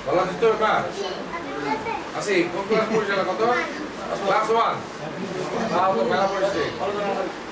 বলা দিতে হবে না আসি কোন ক্লাস পড়ছে কত ক্লাস 1 তাও তো মেলা পড়ছে